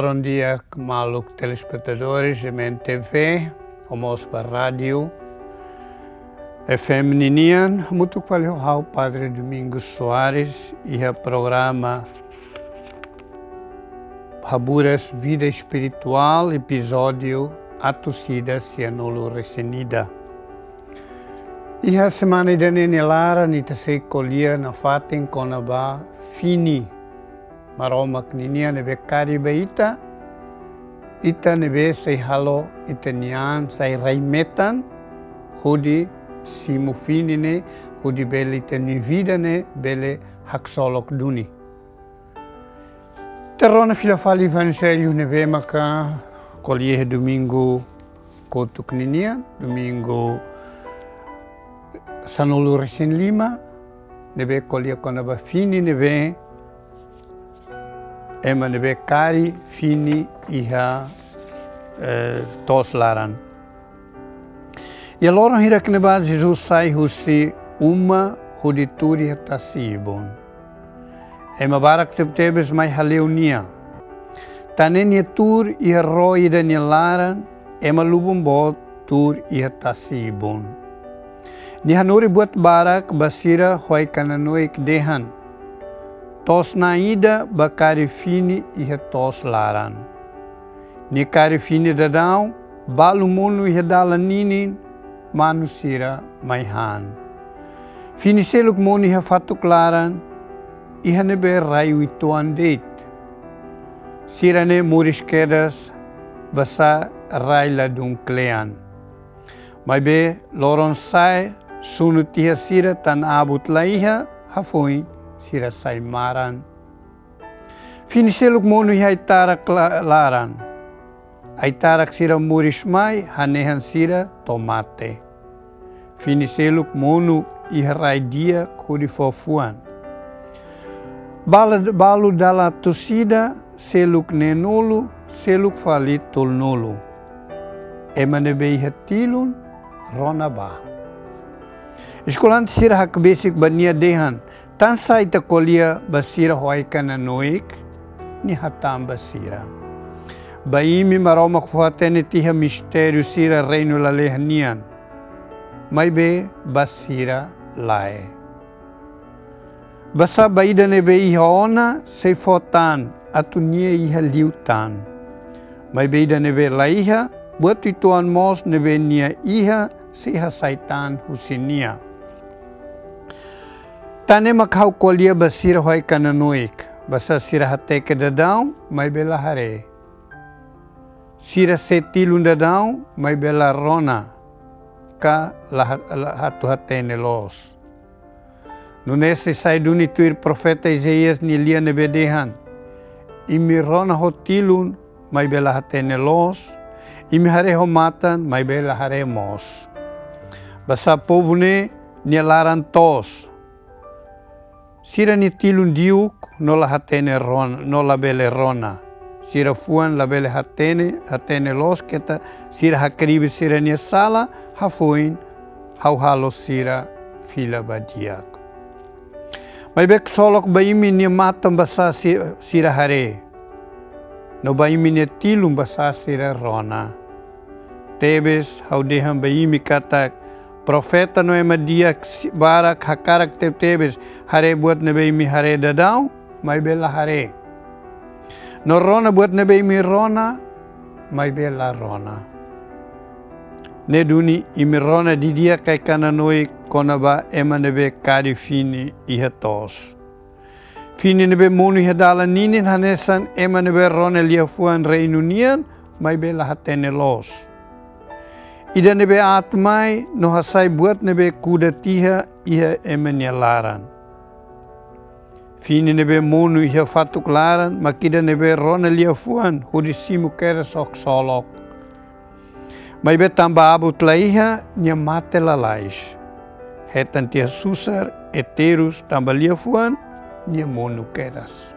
bom dia, maluco telespectadores de MNTV, almoço para rádio, FM Ninian, muito valeu Padre Domingos Soares e o programa Raburas Vida Espiritual, episódio A Torcida Cianolo Recenida. E a semana de Nenelara, nita se colhia na fatem com a ba fini. Maroma kninia nebe kari beita, ita nebe sei halo itanian sei raimetan, hudi simu finine, hudi bele itani vida ne bele haksolok duni. Terrona filafali evangelho nebe maka colher domingo kotu kninia, domingo sanolo recém lima, nebe colher com a ba fini nebe ema nebe kari fini iha toslaran. E allora hira que neba Jesus sai husi uma hudituri hatasibon. Ema barak tebes mai haleunia. Tanenia tur iha roi danielaran ema lubum bot tur iha tasibon. Ni hanuri buat barak basira hoi kananoik dehan. Tos naida bakari fini iha tos laran. Ni kari fini dadau, balu monu iha dala ninin, manusira maihan. Fini seluk monu iha fatuk laran, iha nebe rayu ituan deit. Sirane muris kedas, basa raila dung klean. Mai be loron sai, sunu tiha sira tan abut laiha, hafoin. Sira sai maran. Fini seluk monu iha itarak laran. Aitarak sira muris mai hanehan sira tomate. Fini seluk monu iha rai dia kuri fofuan. Balu dala tosida seluk nenulu seluk fali tolnulu. Emanebe iha tilun ronaba. Escolan sira hak basic bania dehan. Tan sa ita kolia basira hoai kananoik ni hatam basira. Baimi maroma kufatene tiha mistério sira reino la lehnian. Mai be basira lae. Basa baida nebe iha ona se fotan atunia iha liutan. Mai beida nebe laiha buat ituan mos nebe nia iha se ha saitan husinia. Tane makhau kolia basira hoai kananoik, basa sira hateke dadau, mai bela hare. Sira setilun dadau, mai bela rona, ka hatu hatene los. Nunese sai duni tuir profeta Isaias ni lia nebedehan. Imi rona hotilun, mai bela hatene los, imi hare homatan, mai bela hare mos. Basa povo ne nielaran tos. Sira ni tilun diuk no la hatene rona, no la bele rona. Sira fuan la bele hatene los keta sira hakribi sira ni sala hafuin hauhalo sira fila badiak. Mai bek solok baimi ni matam basa sira hare. No baimi ni tilun basa sira rona. Tebes haudehan baimi katak profeta no ema dia barak hakarak tebes hare buat nebe mi hare dadau mai bela hare. No rona buat nebe mi rona mai bela rona. Ne duni imi rona di dia kai kananoi konaba ema nebe kari fini iha tos. Fini nebe monu iha dala ninin hanesan ema nebe rona lia fuan reunian mai bela hatene los. Ida nebe atmai no hasai buat nebe kuda tiha iha emenia laran. Fini nebe monu iha fatuk laran, makida nebe rona lia fuan hudisimu kera sok solok. Mai be tamba abut laiha nya mate lalais. Hetan tiha susar eterus tamba lia fuan nya monu keras.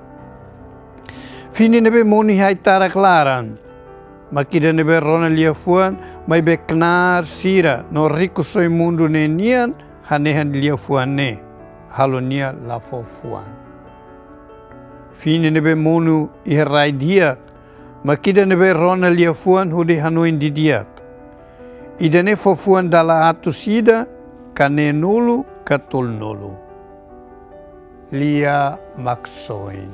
Fini nebe monu iha itarak laran. Makida nebe rona lia fuan, mai be knar sira no rico soi mundo ne nian hanehan lia fuan ne halonia la fo fuan. Fini nebe monu iha rai dia Makida nebe rona lia fuan hudi hanuin didiak. Ida ne fo fuan dala atu sida kane nulu katul nulu. Lia maksoin.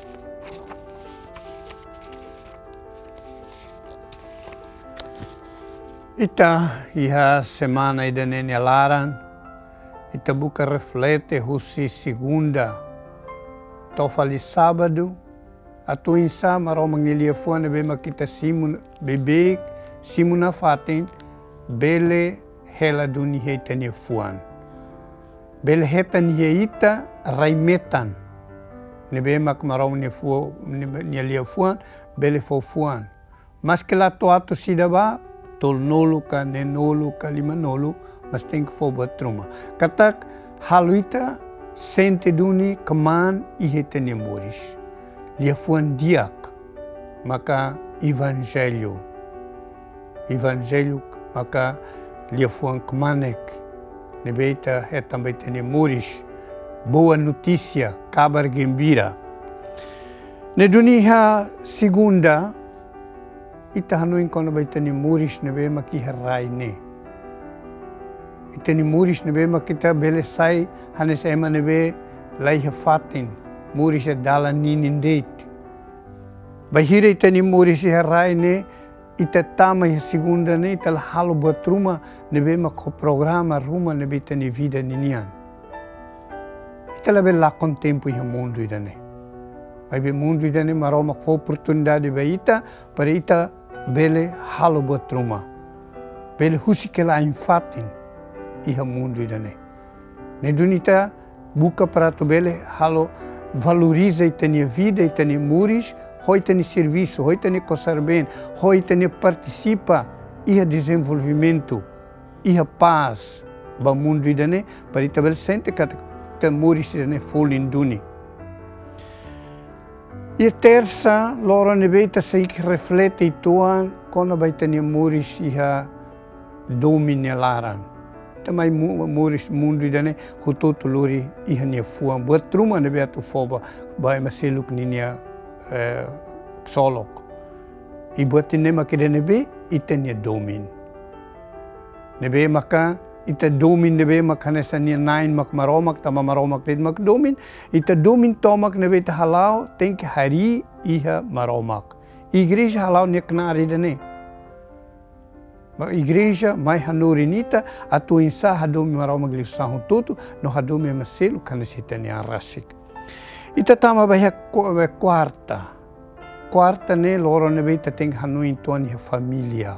Ita iha semana ida nene alaran. Ita buka reflete husi segunda. Tofali sábado. Atu insa maro mangilia fuan be makita simun bebek simuna fatin bele hela duni heitani fuan. Bele hetan heita raimetan. Nebe mak maro mangilia fuan bele fo fuan. Mas que lá to atu sidaba tol nolu ka ne nolu ka lima nolu mas tem que fo batruma. Katak haluita sente duni kaman I heitani moris. Lia fuan diak, maka evangelho. Evangelho, maka lia fuan kemanek. Nebeita é também tem moris. Boa notícia, kabar gembira. Ne dunia segunda, ita hanuin kono baitani moris nebe maki herai ne. Itani moris nebe makita bele sai hanes ema nebe lai hefatin. Moris é dala ninin deit. Bahira itani moris herai ne ita tama segunda ne ita halo batruma nebe mak programa ruma nebe itani vida ninian. Ita labe lakon tempo ia mundo ida ne. Mas be mundo ida ne maro mak fo oportunidade ba ita para ita bele halo batruma. Bele husi que la infatin ia mundo ida ne. Ne dunita buka para tu bele halo valoriza itani vida, itani muris, hoi itani serviço, hoi itani coçar bem, hoi itani participa ia desenvolvimento, ia paz, ba mundo idane, para itabel sente kat muris idane folin duni. E terça, loro nebeita sei que reflete ituan, quando vai itani muris ia dominelaran. Tamai moris mundo idane hutoto lori ihania fuan buat truma nebe atu foba bai maseluk ninia solok I buat nema kede nebe itania domin nebe maka ita domin nebe makane sania nain mak maromak tama maromak led mak domin ita domin tomak nebe ita halau tenke hari iha maromak igreja halau neknari dane a igreja mai hanorinita atu insa hadomi marau magliusahu tutu no hadomi maselu kana sitani arasik. Ita tama bahia quarta ne loro nebe ita tem hanu intuan ia família.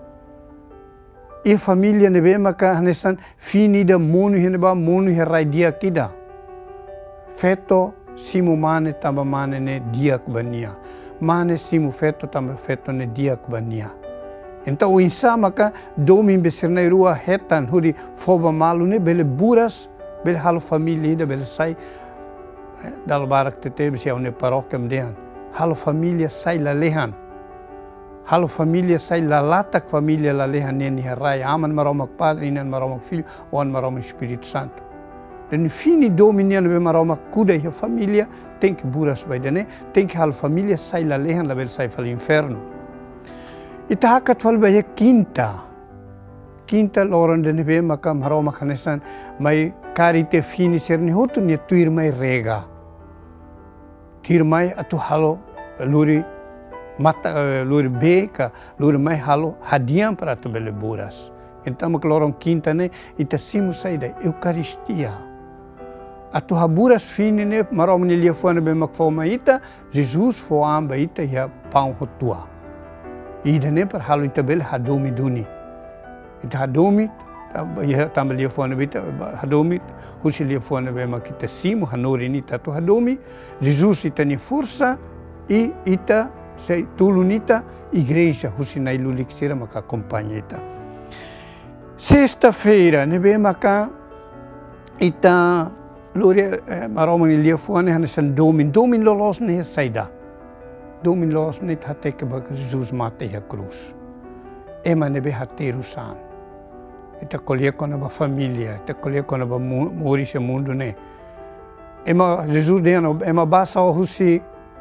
I família nebe maka hanesan fini da monu hineba monu herai dia kida. Feto simu mane tamba mane ne diak bania. Mane simu feto tamba feto ne diak bania. Então o insa maka domin besernai rua hetan hudi foba malu ne bele buras bele halo família ida bele sai dal barak tete besi au ne paróquia mdehan halo família sai la lehan halo família sai la latak família la lehan neni herai aman maromak padre inan maromak filho on maromak Espírito Santo. Dan fini dominian be maromak kuda ia família tem que buras by dane tem que halo família sai la lehan la bele sai fal inferno. Ita hakat fal bahia quinta loran de neve maka maro makanesan mai karite fini serni hotu ni tuir mai rega tir mai atu halo luri mata luri beka luri mai halo hadiam para tu bele buras então mak loran quinta ne ita simu saida eucaristia atu haburas fini ne maro ni lia fuana be mak fo ita Jesus fo amba ita ya pão hotua ida ne par halo ita bel hadomi duni ita hadomi tambah lia fuana bita hadomi husi lia fuana be makita simu hanori ni tatu hadomi Jesus ita ni força e ita sei tulunita igreja husi na ilulik sira maka acompanha ita sexta-feira ne be maka ita lori maromani lia fuana hanesan domin lolos ne saida domin los net hateke bak Jesus mate a cruz. Ema nebe hateru san. Ita colher com a família, ita colher com a moris mundo ne. Ema Jesus deno ema basa o husi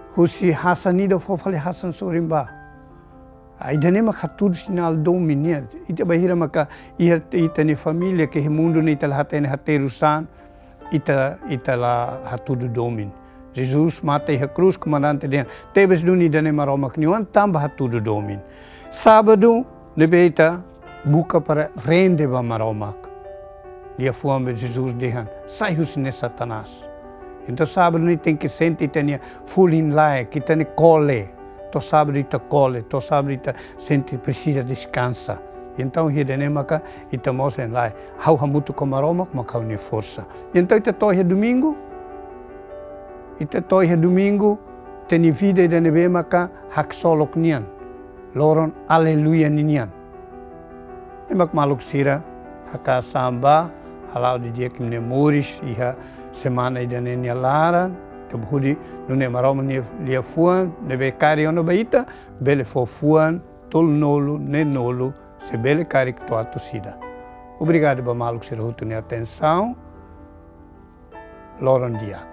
husi hasanida fofale hasan sorimba. Aidane maka tudo sinal domine. Ita bahira maka ita ni família que mundo ni ita hatene haterusan ita la hatudo domin. Jesus mata a cruz comandante de tebes duni dane maromak niwan tamba hatudo domin. Sábado nebeta buka para rende ba maromak. Dia fuambe Jesus dehan sai husine Satanás. Então sábado ni tem que sentir tenia full in line, que tene cole. To sábado ita cole, to sábado ita sente precisa descansa. Então hidene maka ita mostra em lá, hau hamutu com maromak maka uni força. Então ita toia domingo, teni vida idane be maka hak solok nian, loron aleluia nian. Emak maluk sira haka samba, halau di dia que memoris iha semana idane nia laran. Tabudi nune maroma lia fuan, nebe kari ono baita, bele fo fuan, tol nolo, ne nolo, se bele kari que toa tosida. Obrigado ba maluk sira hutu ne atenção. Loron dia.